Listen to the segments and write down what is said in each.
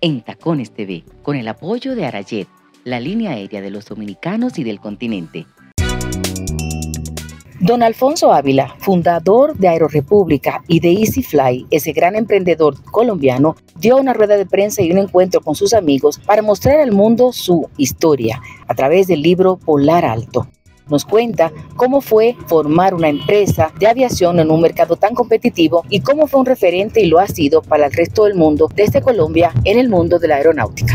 en Tacones TV, con el apoyo de Arayet, la línea aérea de los dominicanos y del continente. Don Alfonso Ávila, fundador de Aerorepública y de EasyFly, ese gran emprendedor colombiano, dio una rueda de prensa y un encuentro con sus amigos para mostrar al mundo su historia a través del libro Volar Alto. Nos cuenta cómo fue formar una empresa de aviación en un mercado tan competitivo y cómo fue un referente y lo ha sido para el resto del mundo desde Colombia en el mundo de la aeronáutica.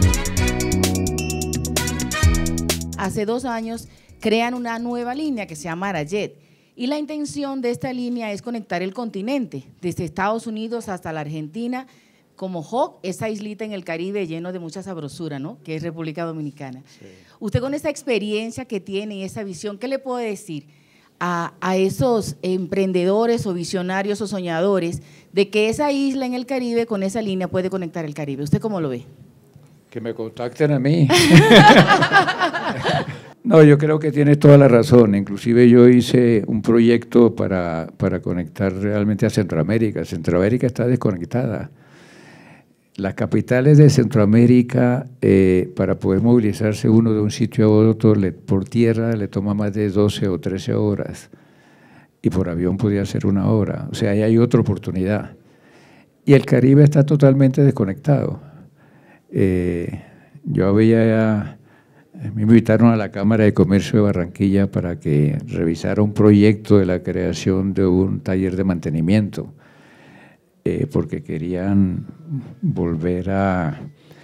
Hace 2 años crean una nueva línea que se llama Arayet y la intención de esta línea es conectar el continente desde Estados Unidos hasta la Argentina como hub, esa islita en el Caribe lleno de mucha sabrosura, ¿no?, que es República Dominicana. Sí. Usted con esa experiencia que tiene y esa visión, ¿qué le puede decir a esos emprendedores o visionarios o soñadores de que esa isla en el Caribe con esa línea puede conectar el Caribe? ¿Usted cómo lo ve? Que me contacten a mí. No, yo creo que tienes toda la razón. Inclusive yo hice un proyecto para conectar realmente a Centroamérica. Centroamérica está desconectada. Las capitales de Centroamérica, para poder movilizarse uno de un sitio a otro por tierra, le toma más de 12 o 13 horas. Y por avión podía ser 1 hora. O sea, ahí hay otra oportunidad. Y el Caribe está totalmente desconectado. Me invitaron a la Cámara de Comercio de Barranquilla para que revisara un proyecto de la creación de un taller de mantenimiento, porque querían volver a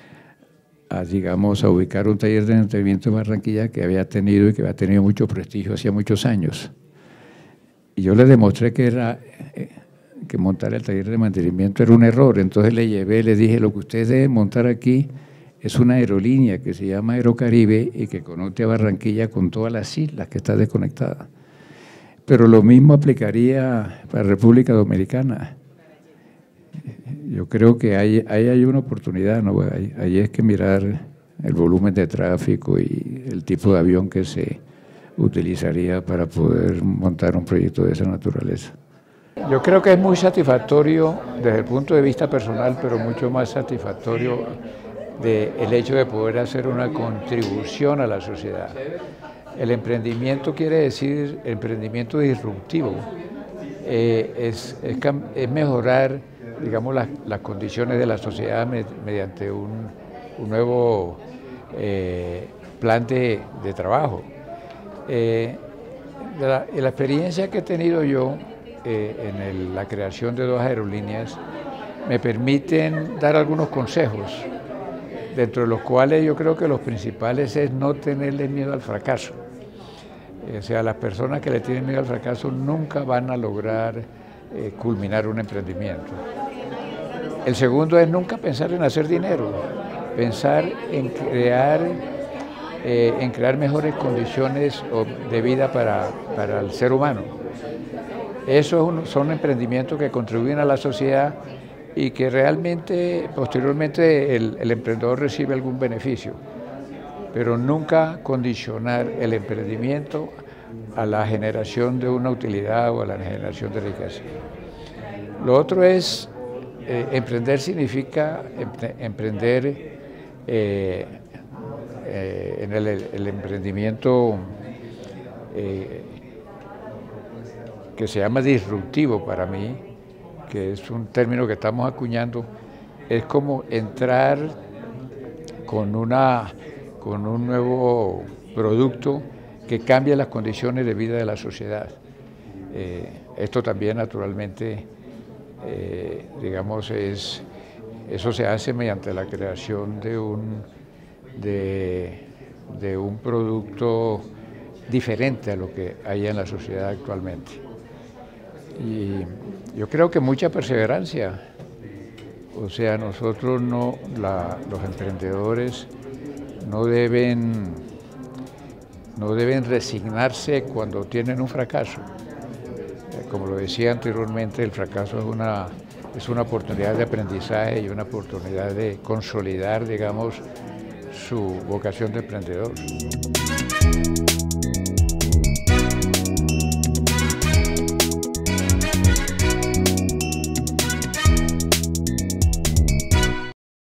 ubicar un taller de mantenimiento en Barranquilla que había tenido mucho prestigio hacía muchos años. Y yo les demostré que montar el taller de mantenimiento era un error. Entonces le dije, lo que ustedes deben montar aquí es una aerolínea que se llama Aerocaribe y que conecte a Barranquilla con todas las islas que está desconectada. Pero lo mismo aplicaría para República Dominicana. Yo creo que ahí hay una oportunidad, ¿no? Ahí es que mirar el volumen de tráfico y el tipo de avión que se utilizaría para poder montar un proyecto de esa naturaleza. Yo creo que es muy satisfactorio desde el punto de vista personal, pero mucho más satisfactorio el hecho de poder hacer una contribución a la sociedad. El emprendimiento quiere decir emprendimiento disruptivo, es mejorar, digamos, las condiciones de la sociedad mediante un nuevo plan de trabajo. La experiencia que he tenido yo en la creación de 2 aerolíneas me permiten dar algunos consejos, dentro de los cuales yo creo que los principales es no tenerle miedo al fracaso. O sea, las personas que le tienen miedo al fracaso nunca van a lograr culminar un emprendimiento. El segundo es nunca pensar en hacer dinero, pensar en crear mejores condiciones de vida para el ser humano. Esos son emprendimientos que contribuyen a la sociedad y que realmente posteriormente el emprendedor recibe algún beneficio, pero nunca condicionar el emprendimiento a la generación de una utilidad o a la generación de riqueza. Lo otro es, emprender significa emprender en el emprendimiento que se llama disruptivo para mí, que es un término que estamos acuñando, es como entrar con un nuevo producto que cambie las condiciones de vida de la sociedad. Esto también naturalmente, digamos, eso se hace mediante la creación de un producto diferente a lo que hay en la sociedad actualmente. Y yo creo que mucha perseverancia. O sea, nosotros los emprendedores no deben resignarse cuando tienen un fracaso. Como lo decía anteriormente, el fracaso es una oportunidad de aprendizaje y una oportunidad de consolidar, digamos, su vocación de emprendedor.